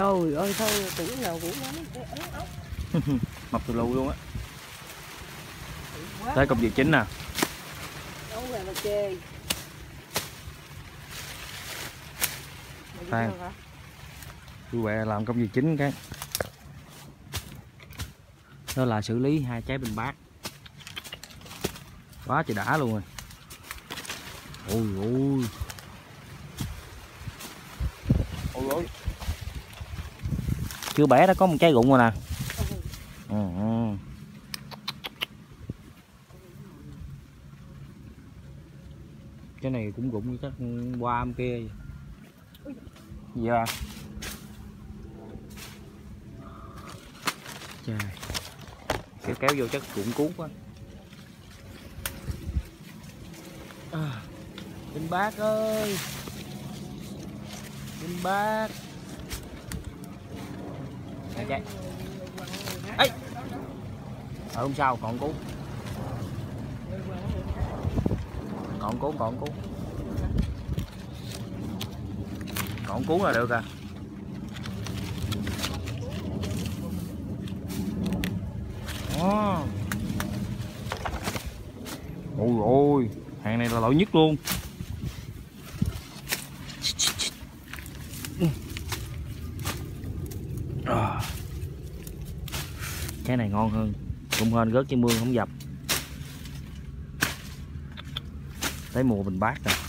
Trời ơi thôi tưởng nào cũng nói cái ống ốc. Mập từ lâu luôn á. Tới công việc chính nè. Đâu về mà chê. Khoan. Vui vẻ làm công việc chính cái. Đó là xử lý 2 trái bình bát. Quá trời đã luôn rồi. Ôi ôi. Ôi ôi. Chưa bẻ đã có một trái rụng rồi nè. Cái này cũng rụng chắc qua am kia. Gì à? Trời. Kéo vô chắc rụng cuốn quá. Bình bát ơi. Bình bát. Nè chạy. Ê. Không sao, còn cuốn. Còn cuốn. Còn cuốn là được à. Ôi ôi, hàng này là loại nhất luôn. Cái này ngon hơn. Cũng hên rớt trên mương không dập. Tới mùa bình bát rồi.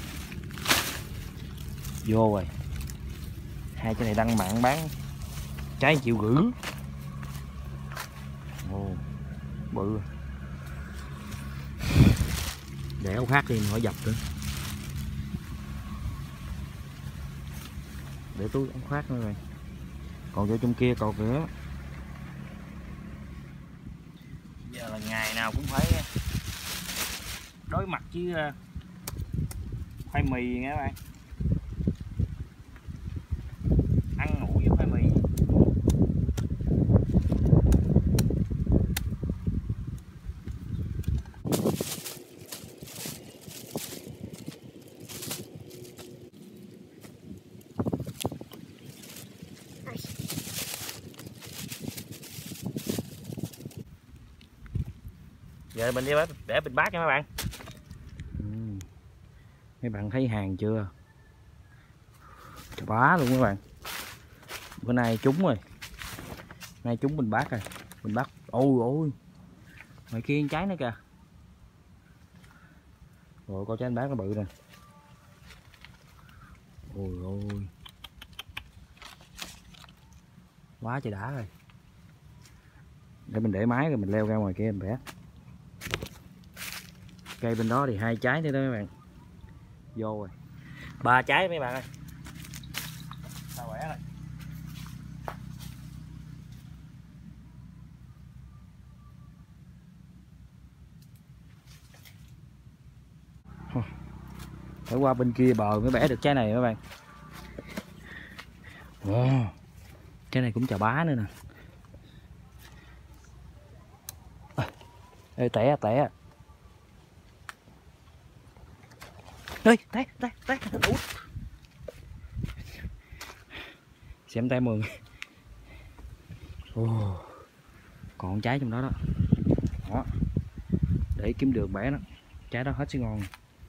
Vô rồi. Hai cái này đăng mạng bán trái 1,5 triệu. Ồ, bự. Để ốc khác đi khỏi dập nữa. Để túi ốc khác nữa rồi. Còn vô trong kia còn nữa. Giờ là ngày nào cũng phải đối mặt với khoai mì nghe các bạn. Ăn ngủ với khoai mì. Giờ mình đi để bình bát nha mấy bạn. Mấy bạn thấy hàng chưa? Chà bá luôn các bạn. Bữa nay trúng rồi. Nay trúng bình bát rồi. Bình bát. Ôi ôi. Ngoài kia trái nữa kìa. Rồi coi trái bình bát nó bự nè. Ôi ôi. Quá trời đã rồi. Để mình để máy rồi mình leo ra ngoài kia mình bẻ. Cây bên đó thì 2 trái nữa đó mấy bạn. Vô rồi. 3 trái mấy bạn ơi. Sao khỏe rồi. Phải qua bên kia bờ mới bẻ được trái này các bạn. Trái này cũng chà bá nữa nè. Ê, té. Ê, té. Xem tay mừng. Còn trái trong đó đó. Đó. Để kiếm đường bẻ nó. Trái đó hết sẽ ngon.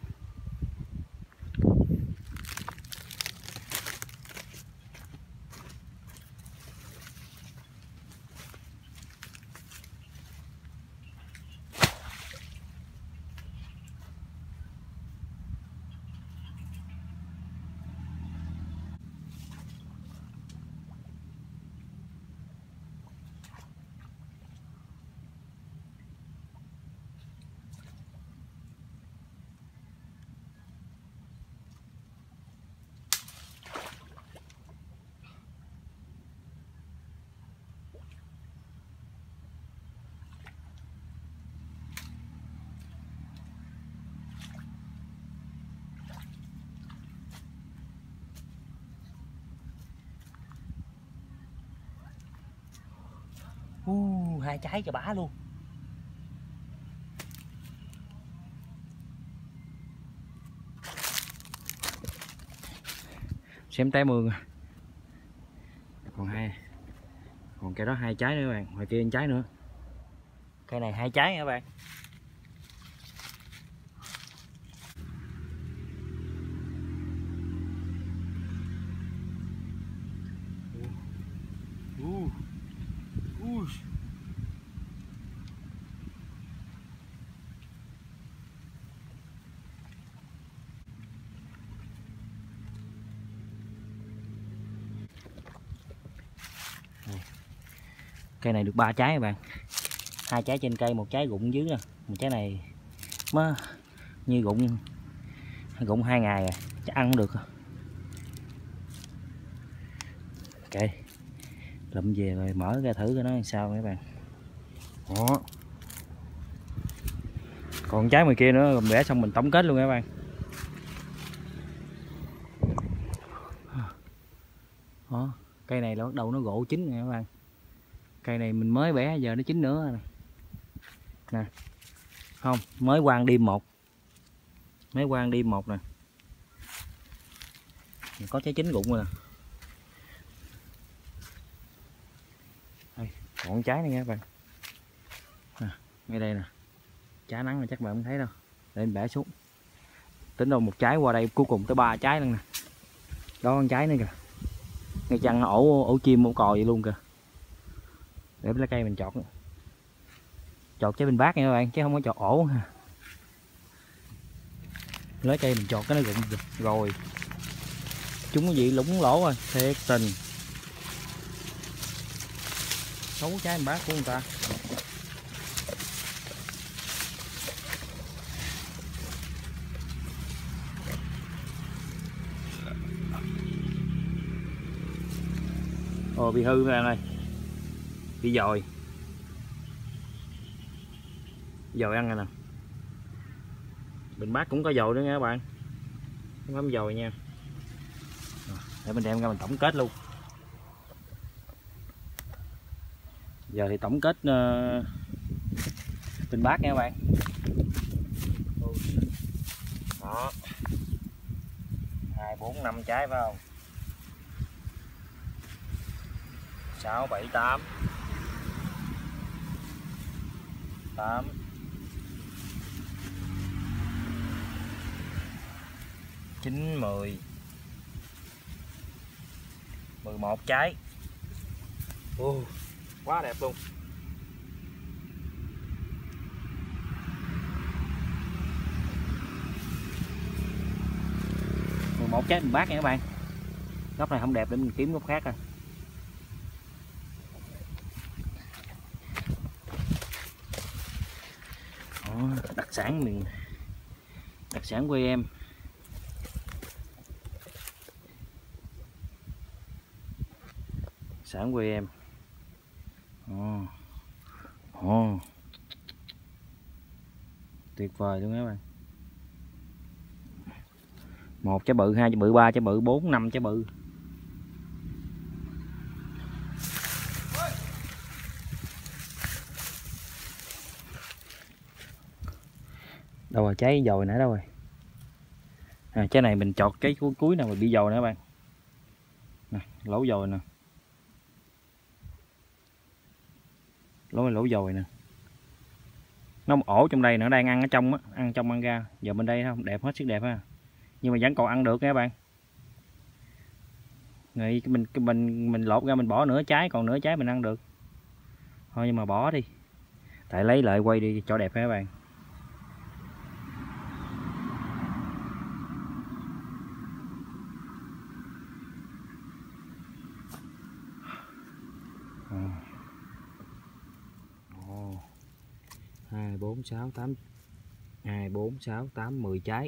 Hai trái cho bá luôn. Xem trái mương. Còn cây đó 2 trái nữa các bạn, ngoài kia 1 trái nữa. Cây này 2 trái nha các bạn. Cây này được 3 trái các bạn. 2 trái trên cây, 1 trái rụng dưới nè. Một trái này mới như rụng 2 ngày rồi, chắc ăn cũng được. Ok, lụm về rồi mở ra thử coi nó làm sao các bạn. Đó. Còn trái ngoài kia nữa, bẻ xong mình tổng kết luôn các bạn. Đó, cây này là bắt đầu nó gỗ chín nè các bạn. Cây này mình mới bẻ giờ nó chín nữa nè. Nè. Không, mới quang đêm 1. Mới quang đêm 1 nè. Có trái chín rụng rồi nè. Đây, còn trái này nha các bạn. Ngay đây nè. Trái nắng mà chắc bạn không thấy đâu. Để mình bẻ xuống. Tính đâu 1 trái qua đây cuối cùng tới 3 trái luôn nè. Đó con trái nữa kìa. Ngay chăng ổ chim ổ cò vậy luôn kìa. Để lấy cây mình chọt. Chọt trái bên bát nha các bạn, chứ không có chọt ổ. Lấy cây mình chọt cái nó rụng rồi. Chúng cái gì lũng lỗ rồi, thiệt tình. Xấu trái bên bát của người ta. Ồ, bị hư các bạn ơi. Bị dồi. Dồi ăn rồi nè. Bình bát cũng có dồi nữa nha các bạn. Không có dồi nha. Để mình đem ra mình tổng kết luôn. Giờ thì tổng kết bình bát nha các bạn. Đó. 2, 4, 5 trái phải không? 6, 7, 8 8 9, 10 11 trái. Quá đẹp luôn. Một trái mình bát nha các bạn. Góc này không đẹp để mình kiếm góc khác rồi. Đó, đặc sản quê em. Sản quê em. Tuyệt vời luôn các bạn. 1 trái bự, 2 trái bự, 3 trái bự, 4, 5 trái bự. Đâu rồi, trái dồi nãy đâu rồi. Trái này mình chọt cái cuối nào mà bị dồi nè các bạn. Nè, lỗ dồi nè. Lỗ dồi nè. Nó ổ trong đây nó đang ăn ở trong á, ăn trong ăn ra. Giờ bên đây không đẹp hết sức đẹp ha. Nhưng mà vẫn còn ăn được nha các bạn. Người mình lột ra mình bỏ nửa trái, còn nửa trái mình ăn được. Thôi nhưng mà bỏ đi. Tại lấy lại quay đi cho đẹp ha các bạn. Ồ. 2, 4, 6, 8 2, 4, 6, 8, 10 trái.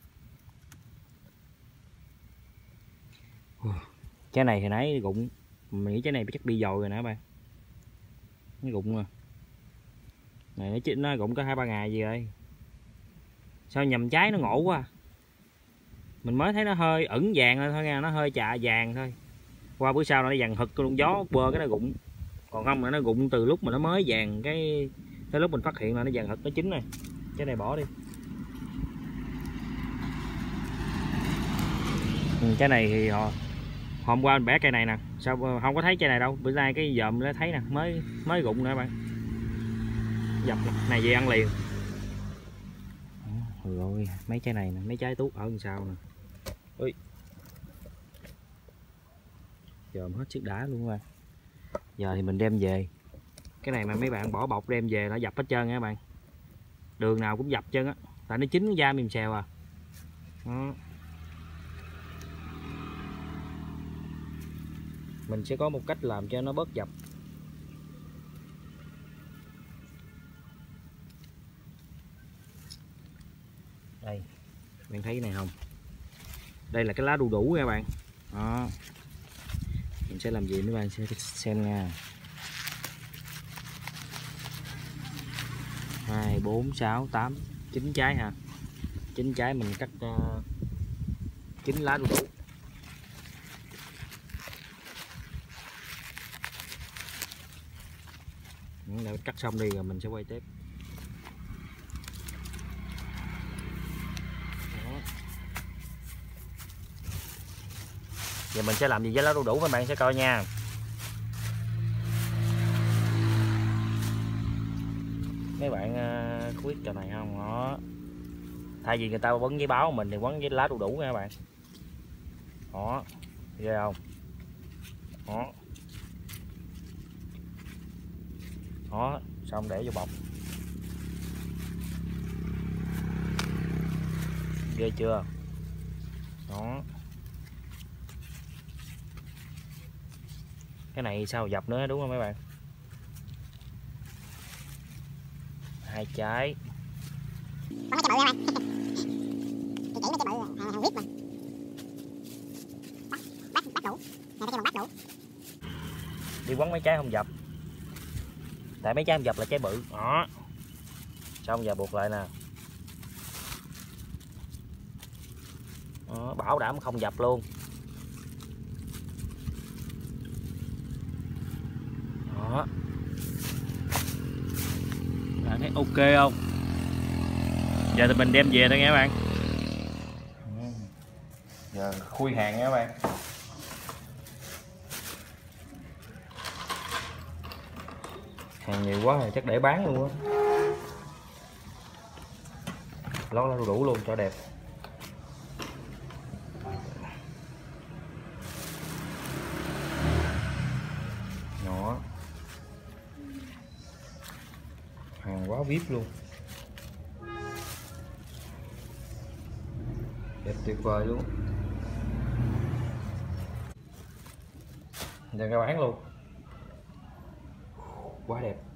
Trái này thì nãy rụng. Mình nghĩ trái này chắc bị dồi rồi nè các bạn. Nó rụng rồi. Này nó rụng có 2-3 ngày gì rồi. Sao nhầm trái nó ngộ quá. Mình mới thấy nó hơi ẩn vàng thôi nha, nó hơi chà vàng thôi. Qua bữa sau nó vàng hực luôn, gió bơ cái nó rụng. Còn không là nó rụng từ lúc mà nó mới vàng cái tới lúc mình phát hiện là nó vàng hực nó chín này. Cái này bỏ đi. Cái này thì hôm qua mình bẻ cây này nè, Sao không có thấy chai này đâu, bữa nay cái dòm nó thấy nè, mới rụng nữa bạn. Dập này về ăn liền. Rồi mấy trái này nè, mấy trái tuốt ở đằng sau nè. Ui, dòm hết chiếc đá luôn các bạn. Giờ thì mình đem về. Cái này mà mấy bạn bỏ bọc đem về nó dập hết trơn nha các bạn. Đường nào cũng dập chân á, tại nó chín da mềm xèo à. Đó. Mình sẽ có một cách làm cho nó bớt dập. Đây, bạn thấy cái này không? Đây là cái lá đu đủ nha bạn. Đó. Mình sẽ làm gì mấy bạn sẽ xem nha. 2, 4, 6, 8, 9 trái ha. 9 trái mình cắt 9 lá đu đủ. Để cắt xong đi rồi mình sẽ quay tiếp. Đó. Giờ mình sẽ làm gì với lá đu đủ các bạn sẽ coi nha. Mấy bạn có biết trò này không? Đó. Thay vì người ta quấn giấy báo mình thì quấn với lá đu đủ nha các bạn. Đó, ghê không? Đó. Đó, xong để vô bọc. Ghê chưa? Đó. Cái này sao dập nữa đúng không mấy bạn? 2 trái. Bắn mấy trái bự nha bạn. Chị chỉ mấy trái bự hàng vip mà. Bắt đủ. Này cái bắt đủ. Đi quấn mấy trái không dập. Tại mấy trái không dập là trái bự. Đó. Xong giờ buộc lại nè. Đó, bảo đảm không dập luôn. Đó. Bạn thấy ok không? Giờ thì mình đem về thôi nha các bạn. Giờ khui hàng nha các bạn. Hàng nhiều quá rồi chắc để bán luôn á. Lót lá đu đủ luôn cho đẹp. Đó. Hàng quá vip luôn. Đẹp tuyệt vời luôn. Giờ ra bán luôn. Quá đẹp.